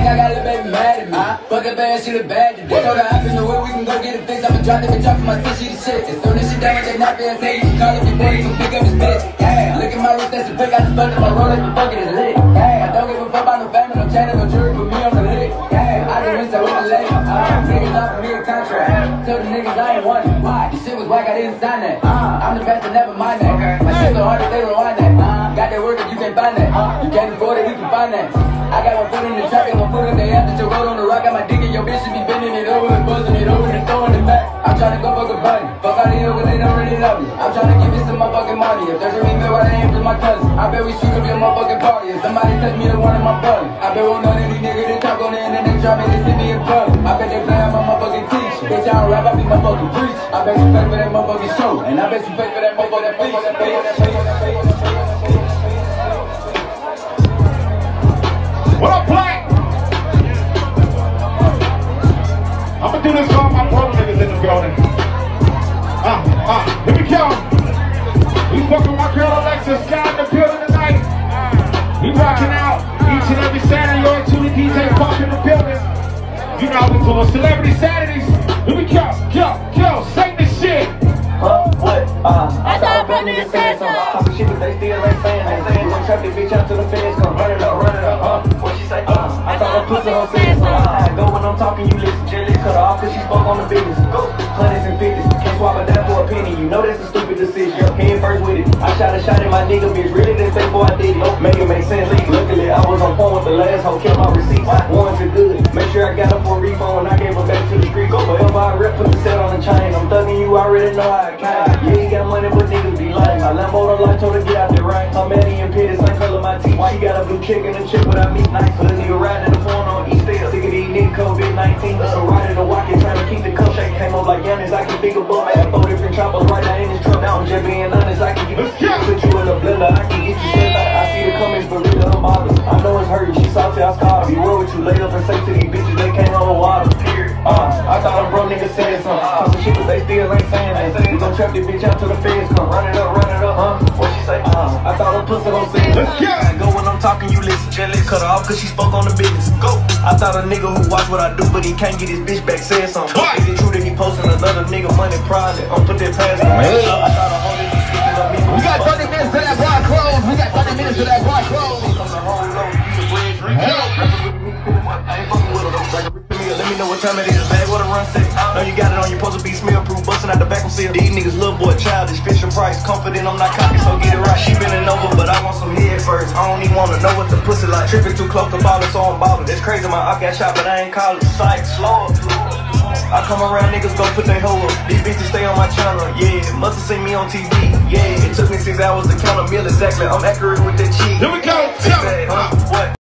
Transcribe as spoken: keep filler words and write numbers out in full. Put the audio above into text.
think I got a little baby mad at me. Uh, fuck that bad, she look bad today. Told her hop in the way, we can go get it fixed. I'ma drop that bitch off for my sis, she the shit. As soon as she done with that nappy ass nigga, you call up your boy, you can pick up his bitch. Yeah, look at my wrist, that's a pick. I just fucked up my roll, like the fuck it is lit. Yeah, I don't give a fuck about no family, no channel, no jury, but me on the lit. Yeah, I just wish I with the lady. Uh, niggas offered me a contract. Told the niggas I ain't want it. Why? This shit was whack, I didn't sign that. Uh, I'm the best, I never mind that. Okay. My shit so hard that they rewind that. Uh, got that work if you can't find that. Uh, you can't afford it, you can find that. I got one foot in the trap and one foot in the air. That your road on the rock, got my dick in your bitch, she be bending it over and buzzing it over and throwing it back. I'm tryna go fuck a bunny. Fuck all these niggas, they don't really love me. I'm tryna give me some motherfucking money. If there's a remake why they ain't for my cousin, I bet we shoot up your motherfucking party. If somebody touch me, they one of my buddies. I bet won't know any nigga that talk on the internet, try me to see me in public. I bet they play on my motherfucking teacher. Bitch, I don't rap, I be motherfucking preach. I bet you pay for that motherfucking show, and I bet you pay for that motherfucking pay for that pay for that pay for that pay for that pay. What up, Black? I'ma do this for all my brother niggas in the building. Uh, uh, here we go. We fucking my girl Alexa Sky in the building tonight. We rocking out each and every Saturday. You're to the D J Park in the building. You know we doing Celebrity Saturdays. Here we go, go, go, sing this shit. Huh? What? Uh, I thought a nigga said some talking shit, but they still ain't saying that. We gon' trap this bitch out to the feds, come run it up, run it up, huh? What she say? Uh, I thought a pussy on saying some. I go when I'm talking, you listen. Jelly cut her off cause she spoke on the business. Go, hundreds and fifties, can't swap a dime for a penny. You know that's a stupid decision. Head first with it. I shot a shot at my nigga, bitch. Really didn't think before I did it. Make it make sense. Luckily, I was on point with the last hoe, kept my receipts. One to good. Make sure I got her for a refund when I gave her back to the street. Go forever, I rip, put the set on the chain. I'm thugging you, I already know how I can. Yeah, you got money, but niggas be lying. I Lambo the light, told her get out there right. I'm Maddie and Pitty, same color my teeth. She got a blue chicken and chip without meat. Nice for the nigga riding the phone on East Day. Sick of these niggas, COVID nineteen. So riding the walkie, trying to keep the cup shake. Came up like Giannis, I can think about I had four different choppers right now in this truck. Now I'm just being honest, I can get you, put you in a blender, I can get you sent. I see the comments, but really I'm bothered. I know it's hurting, she salty, I scarred. Be real with you, lay up and say to these bitches they can't hold water. Uh, I thought a bro nigga said something. Talking shit, but they still ain't saying that. We gon' trap this bitch out till the feds come. Run it up, run it up, huh? What she say? Uh, I thought a pussy gon' say it. I go when I'm talking, you listen. Jelly cut her off cause she spoke on the business. Go. I thought a nigga who watch what I do, but he can't get his bitch back said something. Is it true that he posting another nigga money private? I'm put that past him. I thought a whole nigga sleeping on me. We got thirty minutes to that bar close. We got thirty minutes to that bar close. Let me know what time it is, bag what a run set. Know you got it on, you supposed to be smell proof, busting out the back and seal. These niggas little boy childish, Fisher Price, confident I'm not cocky, so get it right. She bending over, but I want some head first. I don't even wanna know what the pussy like. Tripping too close to ballin', so I'm ballin'. That's crazy, my I got shot, but I ain't callin'. Psych, slow up. I come around, niggas go put they hoe up. These bitches stay on my channel, yeah. Must have seen me on T V, yeah. It took me six hours to count a meal exactly. I'm accurate with that cheese. Here we go, tell me. Huh? What?